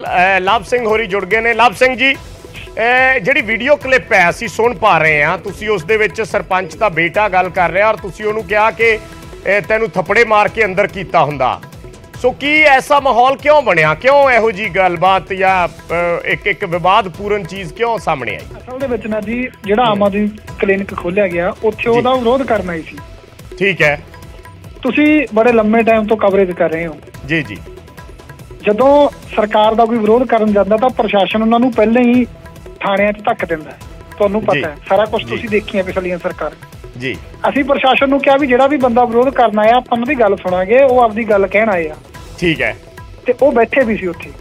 ਲਵ ਸਿੰਘ ਹੋਰੀ ਜੁੜ ਗਏ ਨੇ। ਲਵ ਸਿੰਘ ਜੀ, ਜਿਹੜੀ ਵੀਡੀਓ ਕਲਿੱਪ ਹੈ ਅਸੀਂ ਸੁਣ ਪਾ ਰਹੇ ਹਾਂ, ਤੁਸੀਂ ਉਸ ਦੇ ਵਿੱਚ ਸਰਪੰਚ ਦਾ ਬੇਟਾ ਗੱਲ ਕਰ ਰਿਹਾ ਔਰ ਤੁਸੀਂ ਉਹਨੂੰ ਕਿਹਾ ਕਿ ਤੈਨੂੰ ਥੱਪੜੇ ਮਾਰ ਕੇ ਅੰਦਰ ਕੀਤਾ ਹੁੰਦਾ। ਸੋ ਕੀ ਐਸਾ ਮਾਹੌਲ ਕਿਉਂ ਬਣਿਆ, ਕਿਉਂ ਇਹੋ ਜੀ ਗੱਲਬਾਤ ਜਾਂ ਇੱਕ ਵਿਵਾਦਪੂਰਨ ਚੀਜ਼ ਕਿਉਂ ਸਾਹਮਣੇ ਆਈ? ਅਸਲ ਦੇ ਵਿੱਚ ਨਾ ਜੀ, ਜਿਹੜਾ ਆਮ ਆਦਮੀ ਕਲੀਨਿਕ ਖੋਲਿਆ ਗਿਆ ਉੱਥੇ ਉਹਦਾ ਵਿਰੋਧ ਕਰਨਾ ਹੀ ਸੀ। ਠੀਕ ਹੈ, ਤੁਸੀਂ ਬੜੇ ਲੰਮੇ ਟਾਈਮ ਤੋਂ ਕਵਰੇਜ ਕਰ ਰਹੇ ਹੋ। ਜੀ ਜੀ। ਜਦੋਂ ਸਰਕਾਰ ਦਾ ਕੋਈ ਵਿਰੋਧ ਕਰਨ ਜਾਂਦਾ ਤਾਂ ਪ੍ਰਸ਼ਾਸਨ ਉਹਨਾਂ ਨੂੰ ਪਹਿਲਾਂ ਹੀ ਥਾਣਿਆਂ 'ਚ ਧੱਕ ਦਿੰਦਾ। ਤੁਹਾਨੂੰ ਪਤਾ ਹੈ, ਸਾਰਾ ਕੁਝ ਤੁਸੀਂ ਦੇਖੀਆਂ ਪਿਛਲੀਆਂ ਸਰਕਾਰ ਜੀ। ਅਸੀਂ ਪ੍ਰਸ਼ਾਸਨ ਨੂੰ ਕਿਹਾ ਵੀ ਜਿਹੜਾ ਵੀ ਬੰਦਾ ਵਿਰੋਧ ਕਰਨ ਆਇਆ ਆਪਾਂ ਉਹਨਾਂ ਦੀ ਗੱਲ ਸੁਣਾਂਗੇ, ਉਹ ਆਪਦੀ ਗੱਲ ਕਹਿਣ ਆਏ ਆ। ਠੀਕ ਹੈ। ਤੇ ਉਹ ਬੈਠੇ ਵੀ ਸੀ ਉੱਥੇ,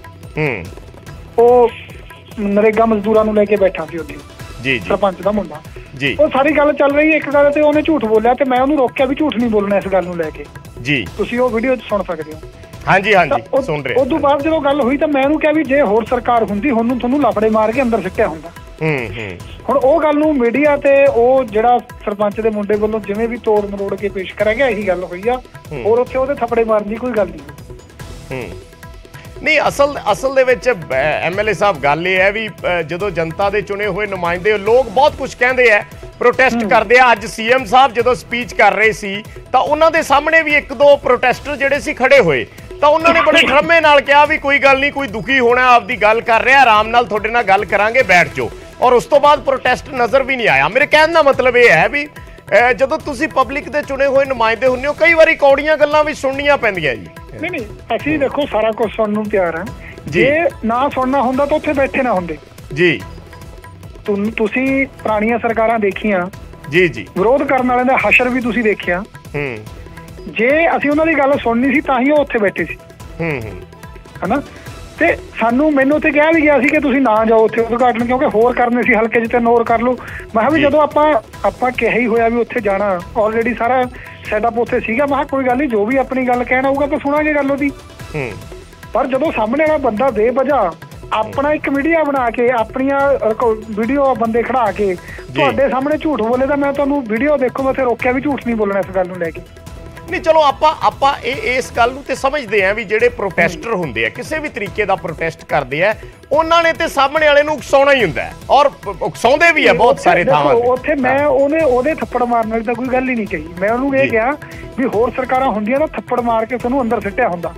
ਉਹ ਨਰੇਗਾ ਮਜ਼ਦੂਰਾਂ ਨੂੰ ਲੈ ਕੇ ਬੈਠਾ ਸੀ ਉੱਥੇ। ਜੀ, ਸਰਪੰਚ ਦਾ ਮੁੰਡਾ ਜੀ। ਉਹ ਸਾਰੀ ਗੱਲ ਚੱਲ ਰਹੀ, ਇੱਕ ਗੱਲ ਤੇ ਉਹਨੇ ਝੂਠ ਬੋਲਿਆ ਤੇ ਮੈਂ ਉਹਨੂੰ ਰੋਕਿਆ ਵੀ ਝੂਠ ਨਹੀਂ ਬੋਲਣਾ ਇਸ ਗੱਲ ਨੂੰ ਲੈ ਕੇ। ਜੀ, ਤੁਸੀਂ ਉਹ ਵੀਡੀਓ 'ਚ ਸੁਣ ਸਕਦੇ ਹੋ। ਹਾਂਜੀ ਹਾਂਜੀ, ਸੁਣ ਰਹੇ। ਉਸ ਤੋਂ ਬਾਅਦ ਜਦੋਂ ਗੱਲ ਹੋਈ ਤਾਂ ਮੈਂ ਉਹਨੂੰ ਕਿਹਾ ਵੀ ਜੇ ਹੋਰ ਸਰਕਾਰ ਹੁੰਦੀ ਹੁਣ ਤੁਹਾਨੂੰ ਲਾਫੜੇ ਮਾਰ ਕੇ ਅੰਦਰ ਸਿੱਟਿਆ ਹੁੰਦਾ। ਹੁਣ ਉਹ ਗੱਲ ਨੂੰ ਮੀਡੀਆ ਤੇ ਉਹ ਜਿਹੜਾ ਸਰਪੰਚ ਦੇ ਮੁੰਡੇ ਵੱਲੋਂ ਜਿਵੇਂ ਵੀ ਤੋੜ ਮਰੋੜ ਕੇ ਪੇਸ਼ ਕਰਿਆ ਗਿਆ, ਇਹੀ ਗੱਲ ਹੋਈ ਆ। ਹੋਰ ਉੱਥੇ ਉਹਦੇ ਥੱਪੜੇ ਮਾਰਨ ਦੀ ਕੋਈ ਗੱਲ ਨਹੀਂ। ਨਹੀਂ, ਅਸਲ ਦੇ ਵਿੱਚ ਐਮਐਲਏ ਸਾਹਿਬ ਗੱਲ ਇਹ ਹੈ ਵੀ ਜਦੋਂ ਜਨਤਾ ਦੇ ਚੁਣੇ ਹੋਏ ਨੁਮਾਇੰਦੇ ਲੋਕ ਬਹੁਤ ਕੁਝ ਕਹਿੰਦੇ ਆ, ਪ੍ਰੋਟੈਸਟ ਕਰਦੇ ਆ। ਅੱਜ ਸੀਐਮ ਸਾਹਿਬ ਜਦੋਂ ਸਪੀਚ ਕਰ ਰਹੇ ਸੀ ਤਾਂ ਉਹਨਾਂ ਦੇ ਸਾਹਮਣੇ ਵੀ ਇੱਕ ਦੋ ਪ੍ਰੋਟੈਸਟਰ ਜਿਹੜੇ ਸੀ ਖੜੇ ਹੋਏ ਤਾਂ ਉਹਨਾਂ ਨੇ ਬੜੇ ਡਰਮੇ ਨਾਲ ਕਿਹਾ ਵੀ ਕੋਈ ਗੱਲ ਨਹੀਂ, ਕੋਈ ਦੁਖੀ ਹੋਣਾ, ਆਪਦੀ ਗੱਲ ਕਰ ਰਿਹਾ, ਆਰਾਮ ਨਾਲ ਤੁਹਾਡੇ ਨਾਲ ਗੱਲ ਕਰਾਂਗੇ, ਬੈਠ ਜਾਓ। ਔਰ ਉਸ ਤੋਂ ਬਾਅਦ ਪ੍ਰੋਟੈਸਟ ਨਜ਼ਰ ਵੀ ਨਹੀਂ ਆਇਆ। ਮੇਰੇ ਕਹਿਣ ਦਾ ਮਤਲਬ ਇਹ ਹੈ ਵੀ ਜਦੋਂ ਤੁਸੀਂ ਪਬਲਿਕ ਦੇ ਚੁਣੇ ਹੋਏ ਨੁਮਾਇੰਦੇ ਹੁੰਦੇ ਹੋ, ਕਈ ਵਾਰੀ ਕੌੜੀਆਂ ਗੱਲਾਂ ਵੀ ਸੁਣਨੀਆਂ ਪੈਂਦੀਆਂ ਜੀ। ਨਹੀਂ, ਅਸੀਂ ਦੇਖੋ ਸਾਰਾ ਕੁਝ ਸੁਣਨ ਨੂੰ ਤਿਆਰ ਹਾਂ। ਜੇ ਨਾ ਸੁਣਨਾ ਹੁੰਦਾ ਤਾਂ ਉੱਥੇ ਬੈਠੇ ਨਾ ਹੁੰਦੇ। ਜੀ, ਤੁਸੀਂ ਪੁਰਾਣੀਆਂ ਸਰਕਾਰਾਂ ਦੇਖੀਆਂ। ਜੀ ਜੀ। ਵਿਰੋਧ ਕਰਨ ਵਾਲਿਆਂ ਦਾ ਹਸ਼ਰ ਵੀ ਤੁਸੀਂ ਦੇਖਿਆ। ਜੇ ਅਸੀਂ ਉਹਨਾਂ ਦੀ ਗੱਲ ਸੁਣਨੀ ਸੀ ਤਾਂ ਹੀ ਉਹ ਉੱਥੇ ਬੈਠੇ ਸੀ। ਹਨਾ? ਤੇ ਮੈਨੂੰ ਉੱਥੇ ਕਿਹਾ ਵੀ ਗਿਆ ਸੀ ਕਿ ਤੁਸੀਂ ਨਾ ਜਾਓ ਉੱਥੇ ਉਦਘਾਟਨ, ਕਿਉਂਕਿ ਹੋਰ ਕਰਨੇ ਸੀ ਹਲਕੇ 'ਚ, 3 ਹੋਰ ਕਰ ਲਓ। ਮੈਂ ਕਿਹਾ ਵੀ ਜਦੋਂ ਆਪਾਂ ਕਿਹਾ ਹੀ ਹੋਇਆ ਵੀ ਉੱਥੇ ਜਾਣਾ, ਆਲਰੇਡੀ ਸਾਰਾ ਸੈਟਅਪ ਉੱਥੇ ਸੀਗਾ। ਮੈਂ ਕਿਹਾ ਕੋਈ ਗੱਲ ਨਹੀਂ, ਜੋ ਵੀ ਆਪਣੀ ਗੱਲ ਕਹਿਣਾ ਹੋਊਗਾ ਆਪਾਂ ਸੁਣਾਂਗੇ ਗੱਲ ਉਹਦੀ। ਪਰ ਜਦੋਂ ਸਾਹਮਣੇ ਵਾਲਾ ਬੰਦਾ ਬੇਵਜ੍ਹਾ ਆਪਣਾ ਇੱਕ ਮੀਡੀਆ ਬਣਾ ਕੇ ਆਪਣੀਆਂ ਵੀਡੀਓ ਬੰਦੇ ਖੜਾ ਕੇ ਤੁਹਾਡੇ ਸਾਹਮਣੇ ਝੂਠ ਬੋਲੇ ਤਾਂ ਮੈਂ ਤੁਹਾਨੂੰ ਵੀਡੀਓ ਦੇਖੋ ਮੈਂ ਉੱਥੇ ਰੋਕਿਆ ਵੀ ਝੂਠ ਨਹੀਂ ਬੋਲਣਾ ਇਸ ਗੱਲ ਨੂੰ ਲੈ ਕੇ। ਨਹੀਂ, ਚਲੋ ਆਪਾਂ ਇਸ ਗੱਲ ਨੂੰ ਤੇ ਸਮਝਦੇ ਆ ਵੀ ਜਿਹੜੇ ਪ੍ਰੋਟੈਸਟਰ ਹੁੰਦੇ ਆ, ਕਿਸੇ ਵੀ ਤਰੀਕੇ ਦਾ ਪ੍ਰੋਟੈਸਟ ਕਰਦੇ ਆ, ਉਹਨਾਂ ਨੇ ਤੇ ਸਾਹਮਣੇ ਵਾਲੇ ਨੂੰ ਉਕਸਾਉਣਾ ਹੀ ਹੁੰਦਾ ਔਰ ਉਕਸਾਉਂਦੇ ਵੀ ਆ ਬਹੁਤ ਸਾਰੇ ਥਾਵਾਂ ਤੇ। ਉੱਥੇ ਮੈਂ ਉਹਦੇ ਥੱਪੜ ਮਾਰਨ ਵਾਲੀ ਤਾਂ ਕੋਈ ਗੱਲ ਹੀ ਨਹੀਂ ਕਹੀ। ਮੈਂ ਉਹਨੂੰ ਇਹ ਕਿਹਾ ਵੀ ਹੋਰ ਸਰਕਾਰਾਂ ਹੁੰਦੀਆਂ ਤਾਂ ਥੱਪੜ ਮਾਰ ਕੇ ਤੁਹਾਨੂੰ ਅੰਦਰ ਸਿੱਟਿਆ ਹੁੰਦਾ।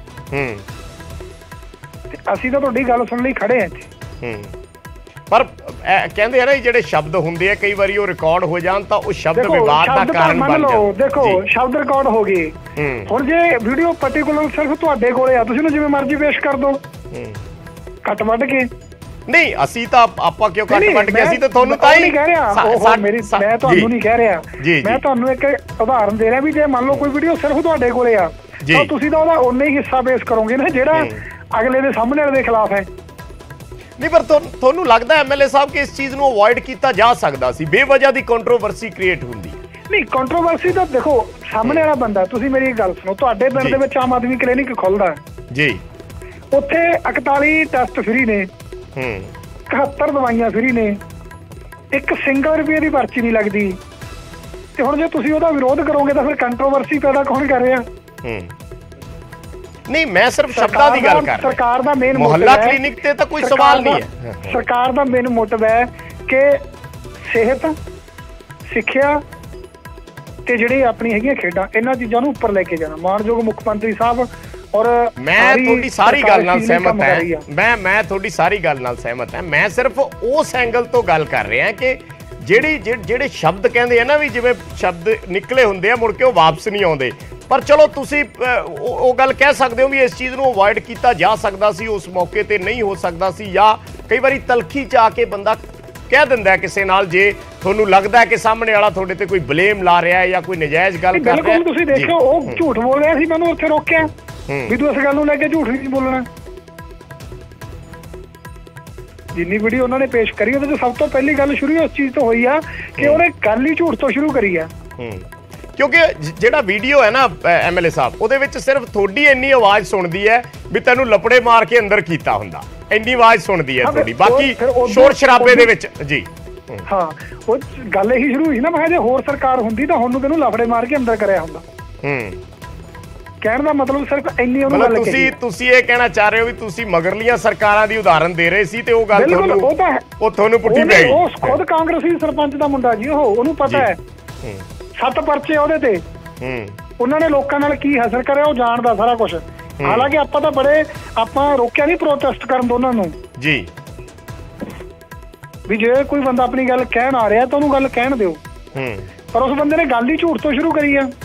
ਅਸੀਂ ਤਾਂ ਤੁਹਾਡੀ ਗੱਲ ਸੁਣਨ ਲਈ ਖੜੇ ਆ ਇੱਥੇ। ਪਰ ਕਹਿੰਦੇ ਆ ਨਾ ਜਿਹੜੇ ਸ਼ਬਦ ਹੁੰਦੇ ਆ ਕਈ ਵਾਰੀ ਉਹ ਰਿਕਾਰਡ ਹੋ ਜਾਣ ਤਾਂ ਉਹ ਸ਼ਬਦ ਵਿਵਾਦ ਦਾ ਕਾਰਨ ਬਣ ਜਾਂਦੇ। ਦੇਖੋ ਸ਼ਬਦ ਰਿਕਾਰਡ ਹੋ ਗਏ, ਹੁਣ ਜੇ ਵੀਡੀਓ ਪਾਰਟਿਕੂਲਰ ਸਿਰਫ ਤੁਹਾਡੇ ਕੋਲੇ ਆ, ਤੁਸੀਂ ਉਹਨੂੰ ਜਿਵੇਂ ਮਰਜ਼ੀ ਪੇਸ਼ ਕਰ ਦਿਓ ਕੱਟ ਵੱਢ ਕੇ। ਨਹੀਂ, ਅਸੀਂ ਤਾਂ ਆਪਾਂ ਕਿਉਂ ਕੱਟ ਵੱਢ ਕੇ, ਅਸੀਂ ਤਾਂ ਤੁਹਾਨੂੰ ਤਾਂ ਹੀ ਕਹਿ ਰਿਹਾ। ਮੈਂ ਤੁਹਾਨੂੰ ਨਹੀਂ ਕਹਿ ਰਿਹਾ, ਮੈਂ ਤੁਹਾਨੂੰ ਇੱਕ ਉਦਾਹਰਨ ਦੇ ਰਿਹਾ ਵੀ ਜੇ ਮੰਨ ਲਓ ਕੋਈ ਵੀਡੀਓ ਸਿਰਫ ਤੁਹਾਡੇ ਕੋਲੇ ਆ ਤਾਂ ਤੁਸੀਂ ਤਾਂ ਉਹਦਾ ਓਨਾ ਹੀ ਹਿੱਸਾ ਪੇਸ਼ ਕਰੋਗੇ ਨਾ ਜਿਹੜਾ ਅਗਲੇ ਦੇ ਸਾਹਮਣੇ ਵਾਲੇ ਦੇ ਖਿਲਾਫ ਹੈ। ਨਹੀਂ, ਪਰ ਤੁਹਾਨੂੰ ਲੱਗਦਾ ਐਮਐਲਏ ਸਾਹਿਬ ਕਿ ਇਸ ਚੀਜ਼ ਨੂੰ ਅਵੋਇਡ ਕੀਤਾ ਜਾ ਸਕਦਾ ਸੀ? ਬੇਵਜ੍ਹਾ ਦੀ ਕੰਟਰੋਵਰਸੀ ਕ੍ਰੀਏਟ ਹੁੰਦੀ। ਨਹੀਂ, ਕੰਟਰੋਵਰਸੀ ਤਾਂ ਦੇਖੋ ਸਾਹਮਣੇ ਵਾਲਾ ਬੰਦਾ, ਤੁਸੀਂ ਮੇਰੀ ਗੱਲ ਸੁਣੋ, ਤੁਹਾਡੇ ਪਿੰਡ ਦੇ ਵਿੱਚ ਆਮ ਆਦਮੀ ਕਲੀਨਿਕ ਖੁੱਲਦਾ ਜੀ, ਉੱਥੇ 41 ਟੈਸਟ ਫ੍ਰੀ ਨੇ, 71 ਦਵਾਈਆਂ ਫ੍ਰੀ ਨੇ, ਇੱਕ ਸਿੰਗਲ ਰੁਪਏ ਦੀ ਪਰਚੀ ਨਹੀਂ ਲੱਗਦੀ। ਤੇ ਹੁਣ ਜੇ ਤੁਸੀਂ ਉਹਦਾ ਵਿਰੋਧ ਕਰੋਗੇ ਤਾਂ ਫਿਰ ਕੰਟਰੋਵਰਸੀ ਪੈਦਾ ਕੌਣ ਕਰ ਰਿਹਾ? ਨਹੀਂ, ਮੈਂ ਸਿਰਫ ਸ਼ਬਦਾਂ ਦੀ ਗੱਲ ਕਰ। ਸਰਕਾਰ ਦਾ ਮੇਨ ਮੁਹੱਲਾ ਕਲੀਨਿਕ ਤੇ ਤਾਂ ਕੋਈ ਸਵਾਲ ਨਹੀਂ ਹੈ। ਸਰਕਾਰ ਦਾ ਮੇਨ ਮੋਟਿਵ ਹੈ ਕਿ ਸਿਹਤ, ਸਿੱਖਿਆ ਤੇ ਜਿਹੜੀ ਆਪਣੀ ਹੈਗੀਆਂ ਖੇਡਾਂ, ਇਹਨਾਂ ਚੀਜ਼ਾਂ ਨੂੰ ਉੱਪਰ ਲੈ ਕੇ ਜਾਣਾ। ਮਾਨਯੋਗ ਮੁੱਖ ਮੰਤਰੀ ਸਾਹਿਬ ਔਰ ਮੈਂ ਤੁਹਾਡੀ ਸਾਰੀ ਗੱਲ ਨਾਲ ਸਹਿਮਤ ਹਾਂ। ਮੈਂ ਤੁਹਾਡੀ ਸਾਰੀ ਗੱਲ ਨਾਲ ਸਹਿਮਤ ਹਾਂ। ਮੈਂ ਸਿਰਫ ਉਸ ਐਂਗਲ ਤੋਂ ਗੱਲ ਕਰ ਰਿਹਾ ਕਿ ਜਿਹੜੇ ਸ਼ਬਦ ਕਹਿੰਦੇ ਆ ਨਾ ਵੀ ਜਿਵੇਂ ਸ਼ਬਦ ਨਿਕਲੇ ਹੁੰਦੇ ਆ ਮੁੜ ਕੇ ਉਹ ਵਾਪਸ ਨਹੀਂ ਆਉਂਦੇ। ਪਰ ਚਲੋ ਤੁਸੀਂ ਉਹ ਗੱਲ ਕਹਿ ਸਕਦੇ ਹੋ ਵੀ ਇਸ ਚੀਜ਼ ਨੂੰ ਅਵੋਇਡ ਕੀਤਾ ਜਾ ਸਕਦਾ ਸੀ, ਉਸ ਮੌਕੇ ਤੇ ਨਹੀਂ ਹੋ ਸਕਦਾ ਸੀ, ਜਾਂ ਕਈ ਵਾਰੀ ਤਲਖੀ ਚ ਆ ਕੇ ਬੰਦਾ ਕਹਿ ਦਿੰਦਾ ਕਿਸੇ ਨਾਲ ਜੇ ਤੁਹਾਨੂੰ ਲੱਗਦਾ ਕਿ ਸਾਹਮਣੇ ਵਾਲਾ ਤੁਹਾਡੇ ਤੇ ਕੋਈ ਬਲੇਮ ਲਾ ਰਿਹਾ ਹੈ ਜਾਂ ਕੋਈ ਨਜਾਇਜ਼ ਗੱਲ ਕਰ ਰਿਹਾ। ਤੁਸੀਂ ਦੇਖੋ ਉਹ ਝੂਠ ਬੋਲ ਰਿਹਾ ਸੀ, ਮੈਨੂੰ ਉੱਥੇ ਰੋਕਿਆ ਵੀ ਤੂੰ ਇਸ ਗੱਲ ਨੂੰ ਲੈ ਕੇ ਝੂਠ ਨਹੀਂ ਬੋਲਣਾ। ਜਿੰਨੀ ਵੀਡੀਓ ਉਹਨਾਂ ਨੇ ਪੇਸ਼ ਕਰੀ ਉਹਦੇ ਚ ਸਭ ਤੋਂ ਪਹਿਲੀ ਗੱਲ ਸ਼ੁਰੂ ਉਸ ਚੀਜ਼ ਤੋਂ ਹੋਈ ਆ ਕਿ ਉਹਨੇ ਗੱਲ ਹੀ ਝੂਠ ਤੋਂ ਸ਼ੁਰੂ ਕਰੀ ਆ। ਕਿਉਂਕਿ ਜਿਹੜਾ ਵੀਡੀਓ ਹੈ ਨਾ ਐਮਐਲਏ ਸਾਹਿਬ, ਉਹਦੇ ਵਿੱਚ ਸਿਰਫ ਤੁਹਾਡੀ ਇੰਨੀ ਆਵਾਜ਼ ਸੁਣਦੀ ਹੈ ਵੀ ਤੈਨੂੰ ਲੱਪੜੇ ਮਾਰ ਕੇ ਅੰਦਰ ਕੀਤਾ ਹੁੰਦਾ, ਇੰਨੀ ਆਵਾਜ਼ ਸੁਣਦੀ ਹੈ ਤੁਹਾਡੀ, ਬਾਕੀ ਸ਼ੋਰ ਸ਼ਰਾਬੇ ਦੇ ਵਿੱਚ ਜੀ। ਹਾਂ, ਉਹ ਗੱਲ ਇਹੀ ਸ਼ੁਰੂ ਹੋਈ ਨਾ, ਮੈਂ ਕਿਹਾ ਜੇ ਹੋਰ ਸਰਕਾਰ ਹੁੰਦੀ ਤਾਂ ਹੁਣ ਨੂੰ ਤੈਨੂੰ ਲੱਪੜੇ ਮਾਰ ਕੇ ਅੰਦਰ ਕਰਿਆ ਹੁੰਦਾ। ਕਹਿਣ ਦਾ ਮਤਲਬ ਸਿਰਫ ਇੰਨੀ ਉਹਨੂੰ ਗੱਲ ਕਹੀ। ਤੁਸੀਂ ਇਹ ਕਹਿਣਾ ਚਾਹ ਰਹੇ ਹੋ ਵੀ ਤੁਸੀਂ ਮਗਰਲੀਆਂ ਸਰਕਾਰਾਂ ਦੀ ਉਦਾਹਰਨ ਦੇ ਰਹੇ ਸੀ ਤੇ ਉਹ ਗੱਲ ਤੁਹਾਨੂੰ ਪੁੱਠੀ ਪੈ ਗਈ। ਉਹ ਖੁਦ ਕਾਂਗਰਸੀ ਸਰਪੰਚ ਦਾ ਮੁੰਡਾ ਜੀ, ਉਹਨੂੰ ਪਤਾ ਹੈ 7 ਪਰਚੇ ਉਹਦੇ ਤੇ, ਉਹਨਾਂ ਨੇ ਲੋਕਾਂ ਨਾਲ ਕੀ ਹਾਸਲ ਕਰਿਆ ਉਹ ਜਾਣਦਾ ਸਾਰਾ ਕੁਝ। ਹਾਲਾਂਕਿ ਆਪਾਂ ਤਾਂ ਆਪਾਂ ਰੋਕਿਆ ਨਹੀਂ ਪ੍ਰੋਟੈਸਟ ਕਰਨ ਤੋਂ ਉਹਨਾਂ ਨੂੰ ਜੀ, ਵੀ ਜੇ ਕੋਈ ਬੰਦਾ ਆਪਣੀ ਗੱਲ ਕਹਿਣ ਆ ਰਿਹਾ ਤਾਂ ਉਹਨੂੰ ਗੱਲ ਕਹਿਣ ਦਿਓ, ਪਰ ਉਸ ਬੰਦੇ ਨੇ ਗੱਲ ਹੀ ਝੂਠ ਤੋਂ ਸ਼ੁਰੂ ਕਰੀ ਆ।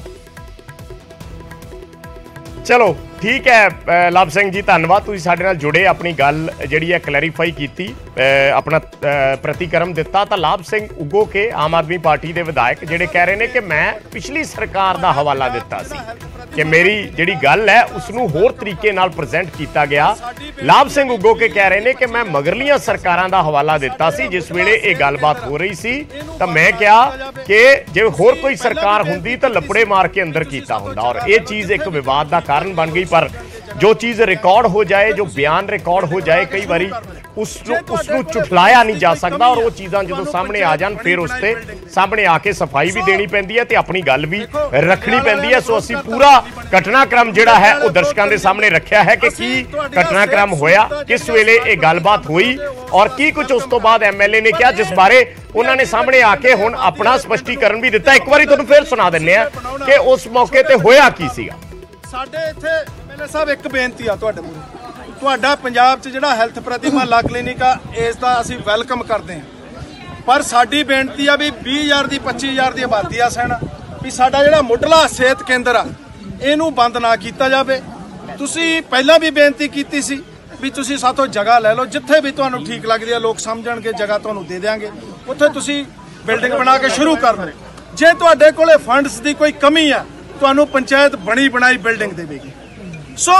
ਚਲੋ ਠੀਕ ਹੈ ਲਵ ਸਿੰਘ ਜੀ, ਧੰਨਵਾਦ, ਤੁਸੀਂ ਸਾਡੇ ਨਾਲ ਜੁੜੇ, ਆਪਣੀ ਗੱਲ ਜਿਹੜੀ ਹੈ ਕਲੈਰੀਫਾਈ ਕੀਤੀ, ਆਪਣਾ ਪ੍ਰਤੀਕਰਮ ਦਿੱਤਾ। ਤਾਂ ਲਾਭ ਸਿੰਘ ਉਗੋਕੇ ਆਮ ਆਦਮੀ ਪਾਰਟੀ ਦੇ ਵਿਧਾਇਕ ਜਿਹੜੇ ਕਹਿ ਰਹੇ ਨੇ ਕਿ ਮੈਂ ਪਿਛਲੀ ਸਰਕਾਰ ਦਾ ਹਵਾਲਾ ਦਿੱਤਾ ਸੀ ਕਿ ਮੇਰੀ ਜਿਹੜੀ ਗੱਲ ਹੈ ਉਸ ਨੂੰ ਹੋਰ ਤਰੀਕੇ ਨਾਲ ਪ੍ਰੈਜ਼ੈਂਟ ਕੀਤਾ ਗਿਆ। ਲਾਭ ਸਿੰਘ ਉਗੋਕੇ ਕਹਿ ਰਹੇ ਨੇ ਕਿ ਮੈਂ ਮਗਰਲੀਆਂ ਸਰਕਾਰਾਂ ਦਾ ਹਵਾਲਾ ਦਿੱਤਾ ਸੀ ਜਿਸ ਵੇਲੇ ਇਹ ਗੱਲਬਾਤ ਹੋ ਰਹੀ ਸੀ, ਤਾਂ ਮੈਂ ਕਿਹਾ ਕਿ ਜੇ ਹੋਰ ਕੋਈ ਸਰਕਾਰ ਹੁੰਦੀ ਤਾਂ ਲੱਪੜੇ ਮਾਰ ਕੇ ਅੰਦਰ ਕੀਤਾ ਹੁੰਦਾ, ਔਰ ਇਹ ਚੀਜ਼ ਇੱਕ ਵਿਵਾਦ ਦਾ ਕਾਰਨ ਬਣ ਗਈ। पर जो चीज रिकॉर्ड हो जाए, जो बयान रिकॉर्ड हो जाए, कई बारी उसनू चुटलाया नहीं जा सकता, और वो चीज़ां जो सामने आ जान फिर उसते सामने आके सफाई भी देनी पैंदी है ते अपनी गल भी रखनी पैंदी है। सो असी पूरा घटनाक्रम जिहड़ा है वो दर्शकों के सामने रखा है कि की घटनाक्रम होया, किस वेले ये गलबात हुई और की कुछ उस तो बाद MLA ने कहा, जिस बारे उन्होंने सामने आके हुण अपना स्पष्टीकरण भी दिता। एक बार तुहानूं फिर सुना दिंदे आ कि उस मौके ते होया की सीगा। ਸਾਡੇ ਇੱਥੇ ਐਮਐਲਏ ਸਾਹਿਬ ਇੱਕ ਬੇਨਤੀ ਆ ਤੁਹਾਡੇ ਮੂਹਰੇ, ਤੁਹਾਡਾ ਪੰਜਾਬ 'ਚ ਜਿਹੜਾ ਹੈਲਥ ਪ੍ਰਤੀ ਮਹੱਲਾ ਕਲੀਨਿਕ ਆ ਇਸ ਦਾ ਅਸੀਂ ਵੈਲਕਮ ਕਰਦੇ ਹਾਂ, ਪਰ ਸਾਡੀ ਬੇਨਤੀ ਆ ਵੀ 20,000 ਦੀ 25,000 ਦੀ ਆਬਾਦੀ ਆ ਸੈਣਾ ਵੀ ਸਾਡਾ ਜਿਹੜਾ ਮੁੱਢਲਾ ਸਿਹਤ ਕੇਂਦਰ ਆ ਇਹਨੂੰ ਬੰਦ ਨਾ ਕੀਤਾ ਜਾਵੇ। ਤੁਸੀਂ ਪਹਿਲਾਂ ਵੀ ਬੇਨਤੀ ਕੀਤੀ ਸੀ ਵੀ ਤੁਸੀਂ ਸਾਥੋਂ ਜਗ੍ਹਾ ਲੈ ਲਓ, ਜਿੱਥੇ ਵੀ ਤੁਹਾਨੂੰ ਠੀਕ ਲੱਗਦੀ ਆ, ਲੋਕ ਸਮਝਣਗੇ, ਜਗ੍ਹਾ ਤੁਹਾਨੂੰ ਦੇ ਦਿਆਂਗੇ, ਉੱਥੇ ਤੁਸੀਂ ਬਿਲਡਿੰਗ ਬਣਾ ਕੇ ਸ਼ੁਰੂ ਕਰ ਦਿਓ। ਜੇ ਤੁਹਾਡੇ ਕੋਲੇ ਫੰਡਸ ਦੀ ਕੋਈ ਕਮੀ ਆ ਤੁਹਾਨੂੰ ਪੰਚਾਇਤ ਬਣੀ ਬਣਾਈ ਬਿਲਡਿੰਗ ਦੇਵੇਗੀ। ਸੋ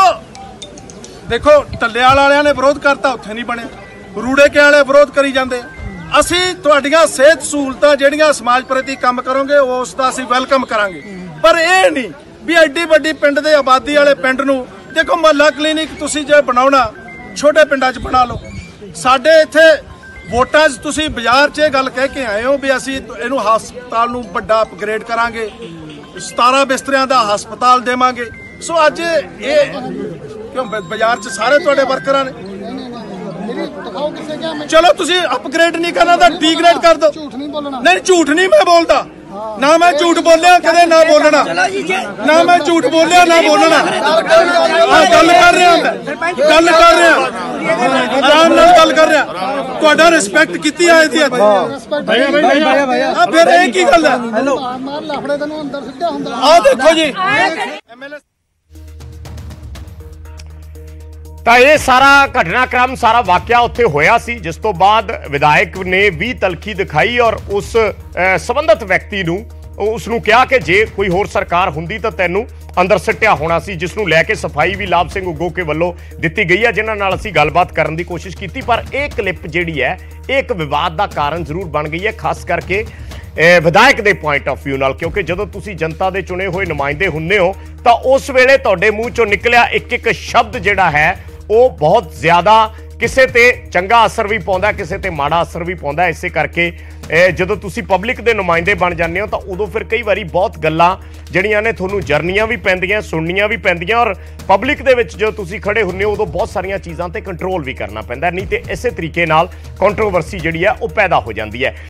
ਦੇਖੋ ਟੱਲੇਵਾਲ ਵਾਲਿਆਂ ਨੇ ਵਿਰੋਧ ਕਰਤਾ, ਉੱਥੇ ਨਹੀਂ ਬਣਿਆ, ਰੂੜੇ ਕੇ ਵਾਲੇ ਵਿਰੋਧ ਕਰੀ ਜਾਂਦੇ। ਅਸੀਂ ਤੁਹਾਡੀਆਂ ਸਿਹਤ ਸਹੂਲਤਾਂ ਜਿਹੜੀਆਂ ਸਮਾਜ ਪ੍ਰਤੀ ਕੰਮ ਕਰੋਗੇ ਉਸ ਦਾ ਅਸੀਂ ਵੈਲਕਮ ਕਰਾਂਗੇ, ਪਰ ਇਹ ਨਹੀਂ ਵੀ ਐਡੀ ਵੱਡੀ ਪਿੰਡ ਦੇ ਆਬਾਦੀ ਵਾਲੇ ਪਿੰਡ ਨੂੰ ਦੇਖੋ ਮਹੱਲਾ ਕਲੀਨਿਕ ਤੁਸੀਂ ਜੇ ਬਣਾਉਣਾ ਛੋਟੇ ਪਿੰਡਾਂ 'ਚ ਬਣਾ ਲਓ। ਸਾਡੇ ਇੱਥੇ ਵੋਟਾਂ 'ਚ ਤੁਸੀਂ ਬਾਜ਼ਾਰ 'ਚ ਇਹ ਗੱਲ ਕਹਿ ਕੇ ਆਏ ਹੋ ਵੀ ਅਸੀਂ ਇਹਨੂੰ ਹਸਪਤਾਲ ਨੂੰ ਵੱਡਾ ਅਪਗ੍ਰੇਡ ਕਰਾਂਗੇ, 17 ਬਿਸਤਰਿਆਂ ਦਾ ਹਸਪਤਾਲ ਦੇਵਾਂਗੇ। ਸੋ ਅੱਜ ਇਹ ਕਿਉਂ ਬਾਜ਼ਾਰ 'ਚ ਸਾਰੇ ਤੁਹਾਡੇ ਵਰਕਰਾਂ ਨੇ, ਚਲੋ ਤੁਸੀਂ ਅਪਗ੍ਰੇਡ ਨਹੀਂ ਕਰਨਾ ਤਾਂ ਡੀਗ੍ਰੇਡ ਕਰ ਦਿਓ। ਨਹੀਂ ਝੂਠ ਨਹੀਂ ਮੈਂ ਬੋਲਦਾ, ਨਾ ਮੈਂ ਝੂਠ ਬੋਲਿਆ ਕਦੇ, ਨਾ ਬੋਲਣਾ, ਨਾ ਮੈਂ ਝੂਠ ਬੋਲਿਆ ਨਾ ਬੋਲਣਾ। ਗੱਲ ਕਰ ਰਿਹਾ, ਗੱਲ ਕਰ ਰਿਹਾ, ਆਰਾਮ ਨਾਲ ਗੱਲ ਕਰ ਰਿਹਾ, ਤੁਹਾਡਾ ਰਿਸਪੈਕਟ ਕੀਤੀ ਆ ਇਹਦੀ। ਫਿਰ ਇਹ ਕੀ ਗੱਲ ਹੈ? ਆਹ ਦੇਖੋ ਜੀ ਤਾਂ ਇਹ ਸਾਰਾ ਘਟਨਾਕ੍ਰਮ, ਸਾਰਾ ਵਾਕਿਆ ਉੱਥੇ ਹੋਇਆ ਸੀ, ਜਿਸ ਤੋਂ ਬਾਅਦ ਵਿਧਾਇਕ ਨੇ ਵੀ ਤਲਖੀ ਦਿਖਾਈ ਔਰ ਉਸ ਸੰਬੰਧਿਤ ਵਿਅਕਤੀ ਨੂੰ ਉਸ ਨੂੰ ਕਿਹਾ ਕਿ ਜੇ ਕੋਈ ਹੋਰ ਸਰਕਾਰ ਹੁੰਦੀ ਤਾਂ ਤੈਨੂੰ ਅੰਦਰ ਸਿੱਟਿਆ ਹੋਣਾ ਸੀ, ਜਿਸ ਨੂੰ ਲੈ ਕੇ ਸਫਾਈ ਵੀ ਲਾਭ ਸਿੰਘ ਉਗੋਕੇ ਵੱਲੋਂ ਦਿੱਤੀ ਗਈ ਹੈ, ਜਿਨ੍ਹਾਂ ਨਾਲ ਅਸੀਂ ਗੱਲਬਾਤ ਕਰਨ ਦੀ ਕੋਸ਼ਿਸ਼ ਕੀਤੀ। ਪਰ ਇਹ ਕਲਿੱਪ ਜਿਹੜੀ ਹੈ ਇਹ ਇੱਕ ਵਿਵਾਦ ਦਾ ਕਾਰਨ ਜ਼ਰੂਰ ਬਣ ਗਈ ਹੈ, ਖਾਸ ਕਰਕੇ ਵਿਧਾਇਕ ਦੇ ਪੁਆਇੰਟ ਆਫ ਵਿਊ ਨਾਲ, ਕਿਉਂਕਿ ਜਦੋਂ ਤੁਸੀਂ ਜਨਤਾ ਦੇ ਚੁਣੇ ਹੋਏ ਨੁਮਾਇੰਦੇ ਹੁੰਦੇ ਹੋ ਤਾਂ ਉਸ ਵੇਲੇ ਤੁਹਾਡੇ ਮੂੰਹ ਚੋਂ ਨਿਕਲਿਆ ਇੱਕ ਇੱਕ ਸ਼ਬਦ ਜਿਹੜਾ ਹੈ ਉਹ ਬਹੁਤ ਜ਼ਿਆਦਾ ਕਿਸੇ ਤੇ ਚੰਗਾ ਅਸਰ ਵੀ ਪਾਉਂਦਾ, ਕਿਸੇ ਤੇ ਮਾੜਾ ਅਸਰ ਵੀ ਪਾਉਂਦਾ। ਇਸੇ ਕਰਕੇ ਜਦੋਂ ਤੁਸੀਂ ਪਬਲਿਕ ਦੇ ਨੁਮਾਇੰਦੇ ਬਣ ਜਾਂਦੇ ਹੋ ਤਾਂ ਉਦੋਂ ਫਿਰ ਕਈ ਵਾਰੀ ਬਹੁਤ ਗੱਲਾਂ ਜਿਹੜੀਆਂ ਨੇ ਤੁਹਾਨੂੰ ਜਰਨੀਆਂ ਵੀ ਪੈਂਦੀਆਂ, ਸੁਣਨੀਆਂ ਵੀ ਪੈਂਦੀਆਂ, ਔਰ ਪਬਲਿਕ ਦੇ ਵਿੱਚ ਜਦੋਂ ਤੁਸੀਂ ਖੜੇ ਹੁੰਦੇ ਹੋ ਉਦੋਂ ਬਹੁਤ ਸਾਰੀਆਂ ਚੀਜ਼ਾਂ ਤੇ ਕੰਟਰੋਲ ਵੀ ਕਰਨਾ ਪੈਂਦਾ, ਨਹੀਂ ਤੇ ਇਸੇ ਤਰੀਕੇ ਨਾਲ ਕੰਟਰੋਵਰਸੀ ਜਿਹੜੀ ਹੈ ਉਹ ਪੈਦਾ ਹੋ ਜਾਂਦੀ ਹੈ।